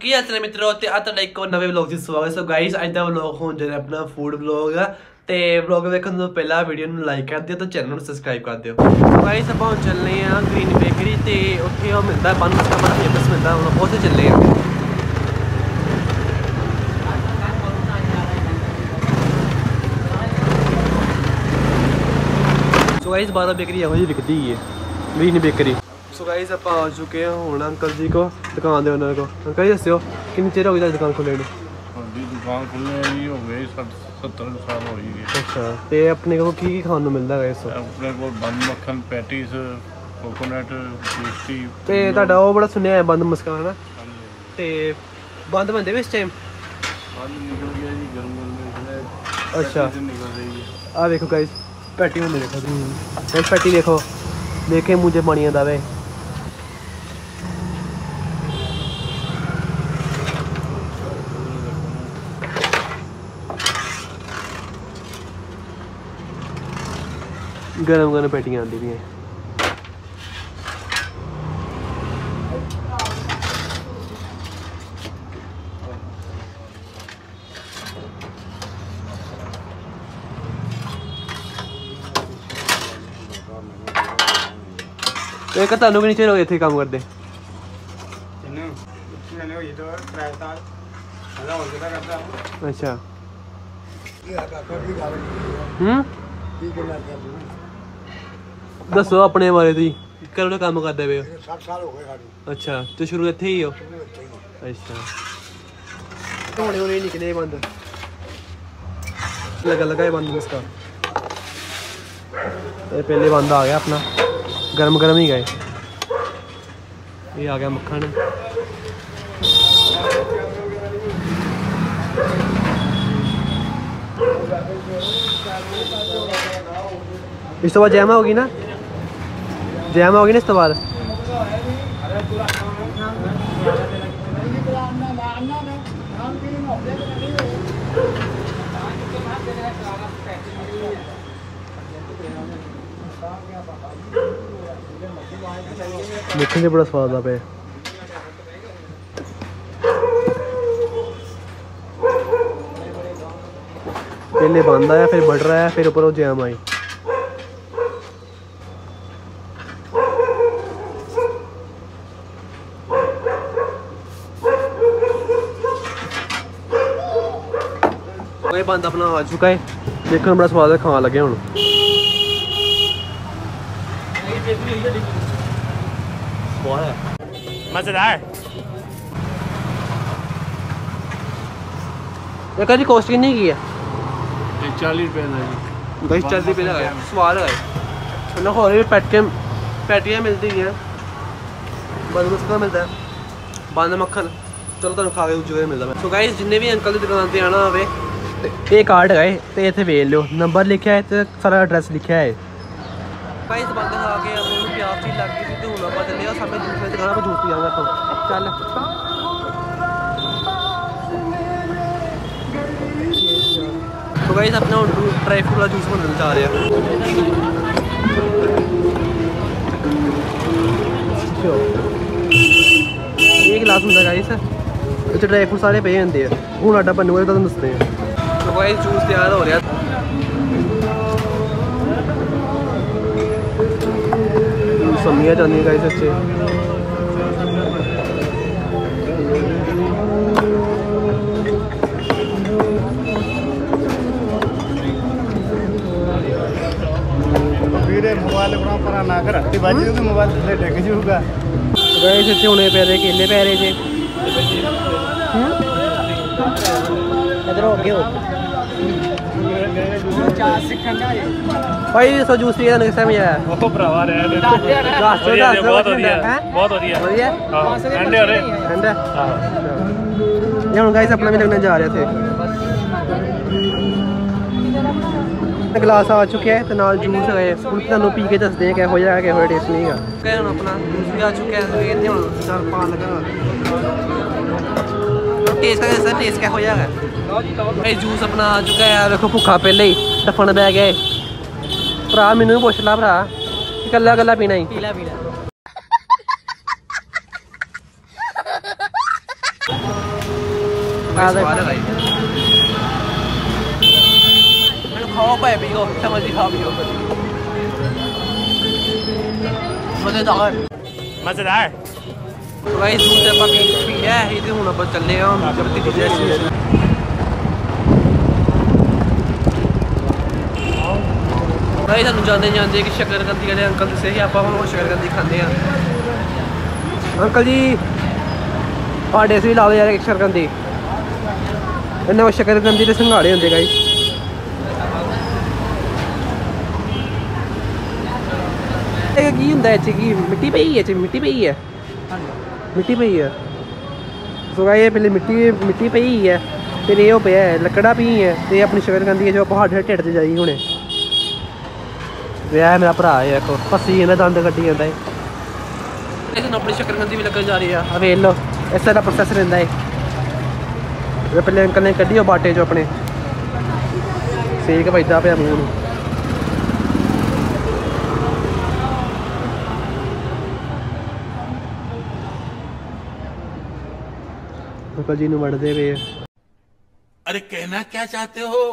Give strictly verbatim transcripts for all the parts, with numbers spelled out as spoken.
ਕੀ ਹਾਲ ਚਾਲ ਮਿੱਤਰੋ ਤੇ ਆ ਤੁਹਾਡਾ ਇੱਕ ਨਵੇਂ ਵਲੌਗ ਦੀ ਸਵਾਗਤ। ਸੋ ਗਾਈਸ ਅੱਜ ਦਾ ਵਲੌਗ ਹੋਣ ਜਾ ਰਿਹਾ ਆਪਣਾ ਫੂਡ ਵਲੌਗ ਆ ਤੇ ਵਲੌਗ ਵੇਖਣ ਤੋਂ ਪਹਿਲਾਂ ਵੀਡੀਓ ਨੂੰ ਲਾਈਕ ਕਰ ਦਿਓ ਤੇ ਚੈਨਲ ਨੂੰ ਸਬਸਕ੍ਰਾਈਬ ਕਰ ਦਿਓ। ਗਾਈਸ ਆਪਾਂ ਹੁਣ ਚੱਲਨੇ ਆ ਗ੍ਰੀਨ ਬੇਕਰੀ ਤੇ ਉੱਥੇ ਉਹ ਮਿਲਦਾ ਬਨ ਮਸਕਾ ਬੜਾ ਫੇਮਸ ਮਿਲਦਾ, ਹੁਣ ਉੱਥੇ ਚੱਲੇ ਆ। ਸੋ ਗਾਈਸ ਬਾਰਾਂ ਬੇਕਰੀ ਇਹੋ ਜਿਹੀ ਵਿਕਦੀ ਹੈ ਗ੍ਰੀਨ ਬੇਕਰੀ। सो गाइस आप आ चुके हैं हूँ अंकल जी को दुकान दे उन्होंने को अंकल जी दस्यो कितनी चेर हो गई दुकान खोले हाँ जी दुकान खुलने ही हो गई सत्तर साल हो गई। अच्छा तो अपने को की खाने मिलता है इस अपने को बंद मक्खन पैटीज कोकोनट पेस्ट्री ते ਤੁਹਾਡਾ ਉਹ ਬੜਾ ਸੁਣਿਆ ਹੈ ਬੰਦ ਮਸਕਾ ਹੈ ਨਾ ਤੇ ਬੰਦ ਬੰਦੇ ਵੀ ਇਸ ਟਾਈਮ बंद निकल गया जी गर्म में। अच्छा निकल रही है आ देखो गाइस पैटी में देखो गाइस पैटी देखो देखे मुझे पानी दावे गरम गरम पेटियां आती भी हैं। एक तानू भी नीचे इतने काम करते अच्छा हम्म दसो अपने बारे दी कदों काम करते पे अच्छा तो शुरू इत्थे ही हो अच्छा होने होने निकले बंद लगा लगा बंद इसका पहले बंद आ गया अपना गरम गरम ही गए। ये आ गया मक्खन इस तो बाद जैमा होगी ना जैमा होगी ना इस तो बाद देखने से बड़ा स्वाद आप है। पहले बंद आया फिर बटर आया फिर ऊपर वो जैम आई। बंद अपना आ चुका है देखने में बड़ा स्वाद है खाने लगे हूँ मजेदार। ये कभी कॉस्ट कितनी की है चालीस रुपये ना जी दस चालीस रुपये लगा स्वाद है ना हो रही पैटियाँ पैटियाँ मिलती हैं बंद मस्का मिलता है बंद मक्खन चलो तुम खा के दूसरे मिलता है। सो गाइस जिन्हें भी अंकल की दुकान पर आना हो ये कार्ड है तो इतने वेच लो नंबर लिखा है तो सारा एड्रैस लिखा है। गाइस बंद खा के अपने प्यास भी लग गई थी तो हूँ आप चले सामने दूसरे दुकान पर जूस पी जाऊंगा तो चल तो गाइस अपना ड्राई फ्रूट का जूस बनने जा रहे हैं। एक गिलास होंगे गाइस इतने ड्राई फ्रूट सारे पे होंगे हूँ आडा बनूगा तो दसते हैं। तो गाइस जूस तैयार हो रहा समियाँ जानी गाइस अच्छे मोबाइल पर ना कर हट्टी बाजी तो मोबाइल डेग जूगा गाइस अच्छे होने पे रहे केले पै रहे थे इधर हो गए भाई सो जूस पिया किस टाइम आया ओ भरावा रे बहुत बढ़िया बहुत बढ़िया बढ़िया ठंडे हो रहे ठंडा ये हम गाइस अपना भी लगने जा रहे थे गिलास आ चुके हैं तो नाल जूस है तुहानू पी के दसदे हैं किहो जिहा किहो टेस्ट नहीं है। हम अपना जूस भी आ चुका है इतने हम चार पान लगा टेस्ट का कैसा टेस्ट किहो जिहा है भाई जूस अपना आ चुका है देखो भुखा पहले ही टफन बह गए भरा मैनू भी पुछ ला भरा कल्ला कल्ला पीना ही पीला पीला स्वाद है भाई खाओ पाए पियो समझ खा पियो मज़ेदार मज़ेदार। तो भाई दूध ਆਪਾਂ ਪੀ ਪੀ ਹੈ ਇਹਦੇ ਹੁਣ ਆਪਾਂ ਚੱਲੇ ਆ ਜਬ ਤੱਕ ਜੈਸੀ भाई सानू जाते जाते कि शकरकंदी वाले अंकल दसे ही आप शकरकंदी खाते हैं अंकल जी पाड़े से भी ला दो यार एक शकरकंदी इन्हें शकरकंदी के संघाड़े होंगे गाई की होंगे कि मिट्टी पई है मिट्टी पई है मिट्टी पई है तो गाई पहले मिट्टी मिट्टी पई है फिर ये पे है लकड़ा पी है तो अपनी शकरकंदी जो पहाड़ ढिड से जाई होने यह मेरा भरा है देखो फसी जाता दंद कट्टी जाता है अपनी शकरकंदी भी लगन जा रही है वेख लो इस तरह प्रोसैस रहा है पहले अंकल ने कड्ढी बाटे चो अपने सेक बजदा पे मूँह अंकल जी नूं वढ़दे पे अरे कहना क्या चाहते हो?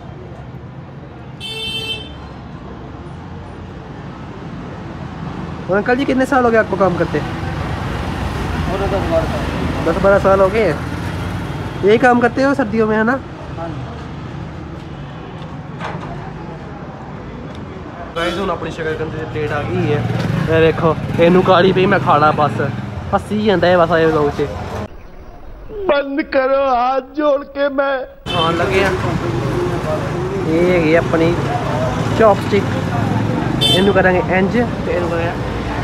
अंकल जी कितने साल हो गए आपको काम करते? दस बारह साल हो गए। यही काम करते हो सर्दियों में है ना? गाइस हुण अपनी शकरकंदी की प्लेट आ गई है। ये देखो इनू काली पई मैं खाना बस हसी जाता है बस आए लोग से बंद करो हाथ जोड़ के मैं खान लगे ये है अपनी चॉपस्टिक इनू करांगे इंज ते इनू करांगे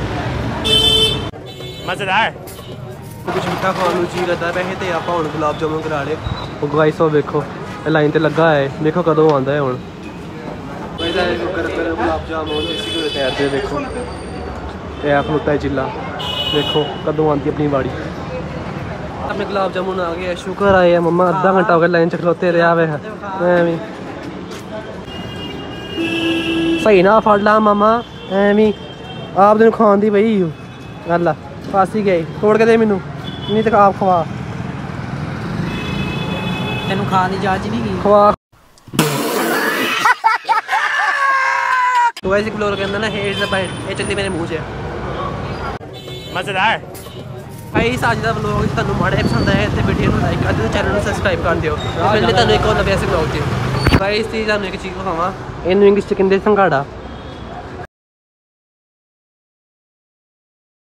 मज़ेदार। कुछ मिठा खाने जी करता वैसे तो आप हम गुलाब जामुन करा ले गाइस हो देखो लाइन से लगा है देखो कदों आता है हूँ गुलाब जामुन तैयार देखो यह खलोता है चिल्ला देखो कदों आती अपनी बाड़ी अपने गुलाब जामुन आ गया शुक्र आए मम्मा अद्धा घंटा हो गया लाइन च खलोते रहा वे एवं सही ना फड़ ला मामा एवं आप दिन खान दी पई गल फस ही गए तोड़ के दे मैनू नहीं तो आप खवा तेनू खान की जांच नहीं की खवा तो वैसे ब्लॉग कहंदा ना हेट द बाइट ये चलती मेरे मुंह से मज़ेदार। भाई अज का ब्लॉग तुहानू माड़ा पसंद आया तो वीडियो को लाइक कर दिओ चैनल को सबसक्राइब कर दिओ मिलने तुहानू एक और नवे ऐसे ब्लॉग च भाई इस चीज़ तुहानू एक चीज़ दिखावां इनू इंग्लिश च कहंदे संघाड़ा